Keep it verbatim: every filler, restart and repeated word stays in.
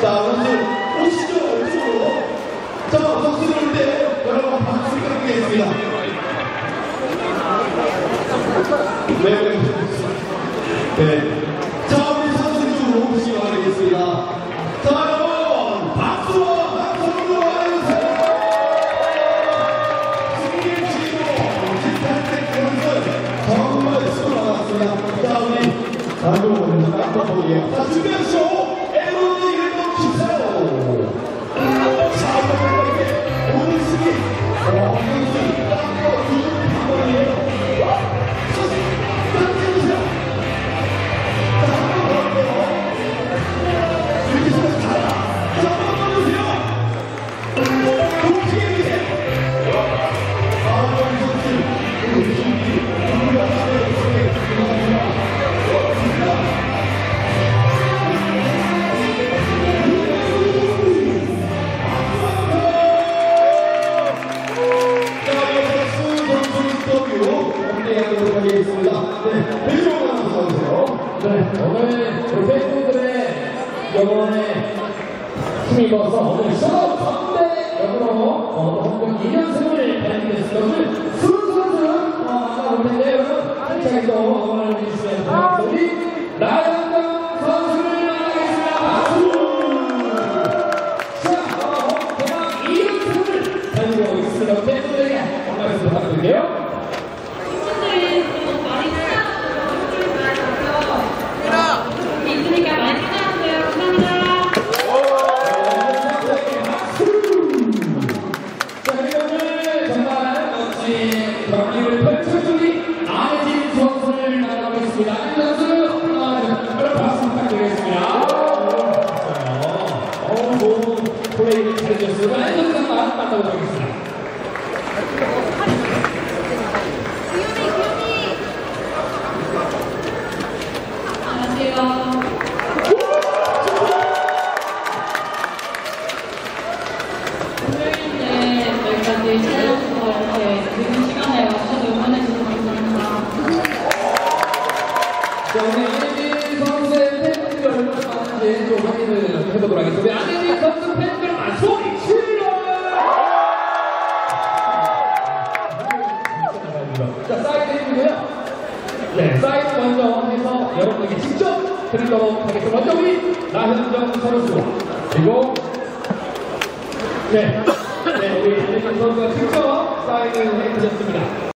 자, 여러분들 오시죠, 이쪽으로. 자, 박수 들을 때 여러분 박수 부탁드리겠습니다. 네, 네. 네. 자, 우리 선수들 좀 오시기 바라겠습니다. 자, 여러분, 박수와 박수로 와주세요. 승리의 주인공, 김탄택 선수, 정말 수고 많았습니다. 자, 우리, 자, 여러분, 깜빡하게. 자, 준비하시오. 에로니 일번 주세요. 자, 여러분에게 오늘 승리, 어, 승리, 깜빡 두분 한 번이에요. 오늘 우리 팬분들의 영혼에 힘입어서 오늘 셔럿 선배 역으로 어, 한국 이 년생을 발표했을 것을 수은 선수는 만나볼 텐데 여러분 한차에서 응원을 해주시면 고맙습니다. 우리 나영경 선수를 만나겠습니다. 박수! 자, 어, 대박 이 년생을 달리고 있습니다. 팬분들에게 한 말씀 부탁드릴게요. 경기를 펼쳐주니 안혜진 선수를 만나보겠습니다. 안혜진 선수, 여러분 박수 부탁드리겠습니다. 어, 좋은 플레이를 잘해주셨습니다. 안혜진 선수만 만나보도록 하겠습니다. 안녕하세요. 토요일인데 여기까지 찾아오셔서 이렇게 늦은 시간에 와주셔서 응원해주셔서 감사합니다. 자, 우리 안혜진 선수의 팬분들이 얼마나 많은지 좀 확인을 해보도록 하겠습니다. 안혜진 선수 팬들 많 소리 질러! 자, 사인드이고요. 네, 사인드 먼저 해서 여러분에게 직접 드리도록 하겠습니다. 먼저 우리 나현정 선수 그리고 네, 네 우리 안혜진 선수가 직접 사인을 해주셨습니다.